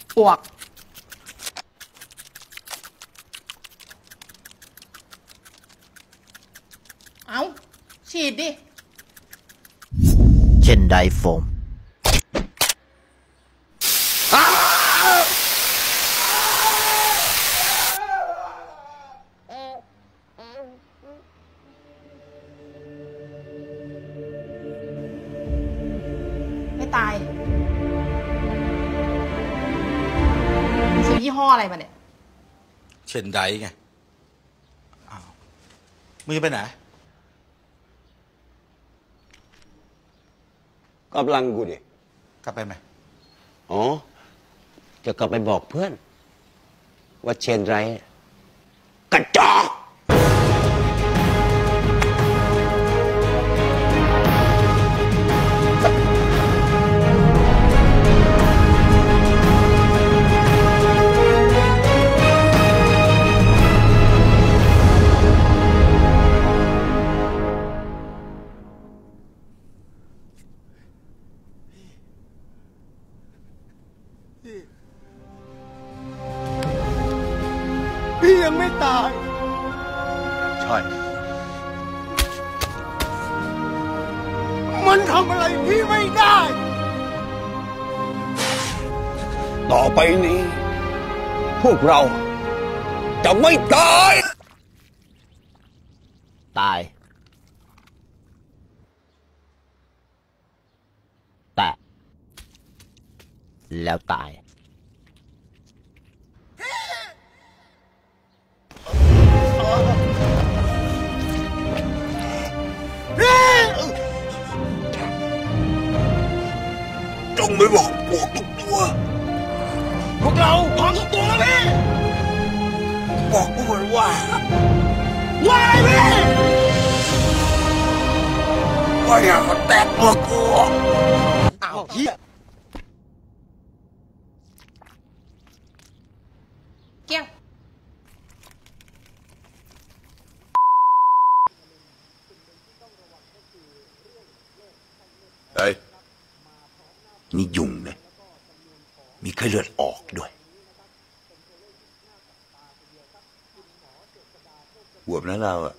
ปวกเอาฉีดดิเช่นไดโฟมไม่ตายซื้อยี่ห้ออะไรมาเนี่ยเช่นไดไงอ้าวมึงจะไปไหนกำลังกูดิกลับไปไหมอ๋อจะกลับไปบอกเพื่อนว่าเชนไรกระจอกพี่ยังไม่ตายใช่มันทำอะไรพี่ไม่ได้ต่อไปนี้พวกเราจะไม่ตายตายแต่แล้วตายจงไม่บอกพวกทุกตัวพวกเราพร้อมทุกตัวแล้วพี่บอกพวกมันว่าอะไรพี่ว่าอย่ามาแตะตัวกูอ้าวเฮียเกี้ยงเฮ้ยนี่ยุงนะมีไข้เลือดออกด้วยบวมนะเราอะ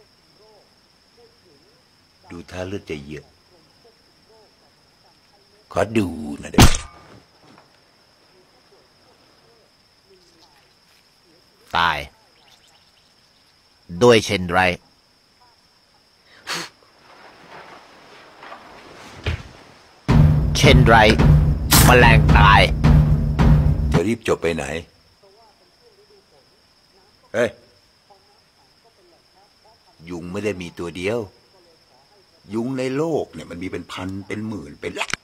ดูท่าเลือดจะเยอะขอดูนะเด็กตายด้วยเช่นไรเช่นไรแมลงตายจะรีบจบไปไหนเฮ้ยยุงไม่ได้มีตัวเดียวยุงในโลกเนี่ยมันมีเป็นพันเป็นหมื่นเป็นล้าน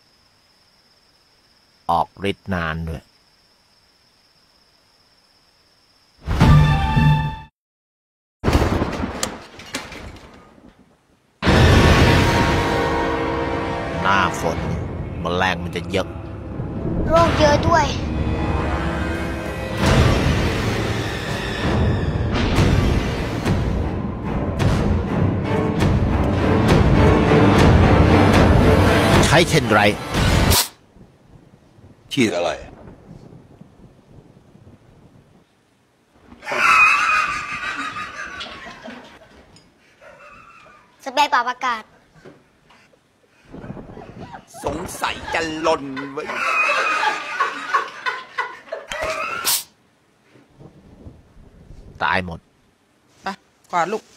ออกฤทธิ์นานด้วยหน้าฝนแมลงมันจะเยอะโรคเยอะด้วยใช้เช่นไรฉีดอะไรสเปรย์ปรับอากาศสงสัยจะหล่นไว้ตายหมดไปกวาดลูก